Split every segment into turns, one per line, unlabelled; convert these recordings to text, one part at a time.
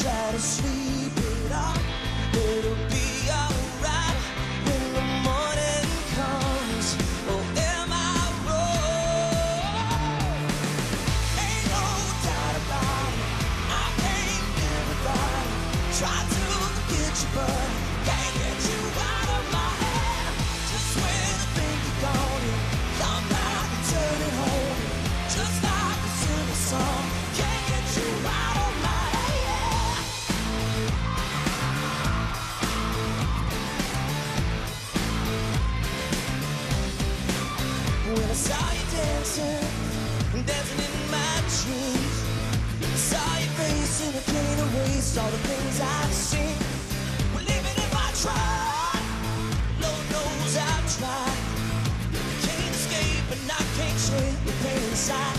try to sleep it off. It'll be alright when the morning comes. Oh, am I wrong? Ain't no doubt about it. I can't live without it. Try to forget you, but can't get you out of my head. Just when I think you're gone, you come back and turn it home. Just like a simple song. Can't get you out of my head. When I saw you dancing, dancing in my dreams, I saw your face and I can't erase all the things I've seen. Well, even if I tried, Lord knows I've tried. Can't escape and I can't shake the pain inside.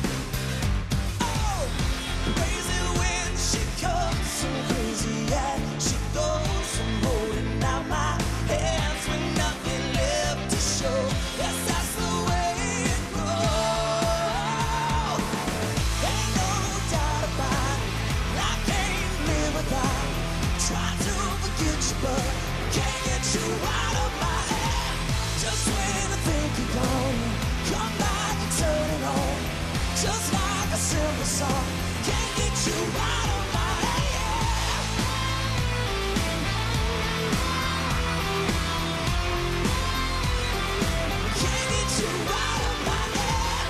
Oh, crazy when she comes and crazy as she goes. I'm holding out my hands with nothing left to show. Yes, that's the way it goes. Ain't no doubt about it. I can't live without it. Try to forget you, but can't get you out of my head. Just when I think you're gone, come back and turn it on. Just like a simple song. Can't get you out of my head. Can't get you out of my head.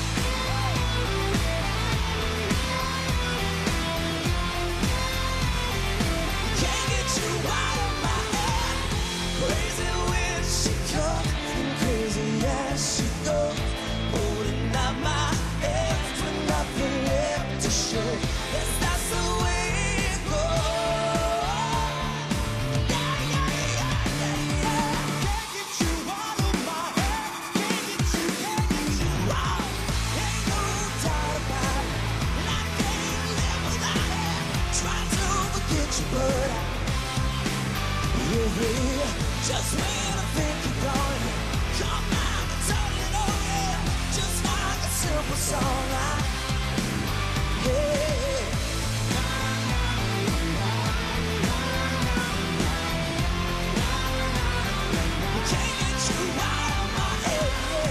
Can't get you out of my head. Crazy when she comes and crazy as she goes. Holding out my hands with nothing left to show. Yes, that's the way it goes. Yeah, yeah, yeah, yeah, yeah. Can't get you out of my head. Can't get you out. Ain't no doubt about it. And I can't live without it. Try to forget you, but just when I think you're gone, come back and turn it on, yeah. Just like a simple song, yeah. Can't get you out of my head.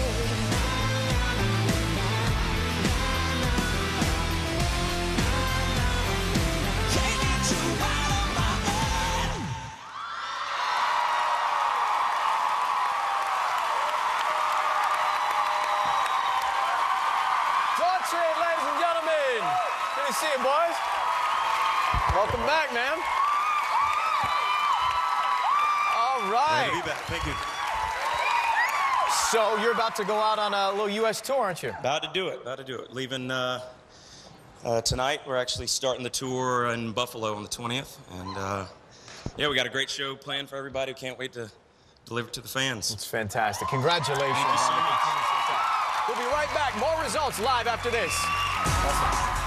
Can't get you out of my head.
Daughtry, ladies and gentlemen. Good to see you, boys. Welcome back, man. All
Glad
right.
to be back. Thank you.
So you're about to go out on a little U.S. tour, aren't you?
About to do it. About to do it. Leaving tonight. We're actually starting the tour in Buffalo on the 20th. And yeah, we got a great show planned for everybody. Can't wait to deliver to the fans.
It's fantastic. Congratulations.
Thank you so much.
We'll be right back. More results live after this.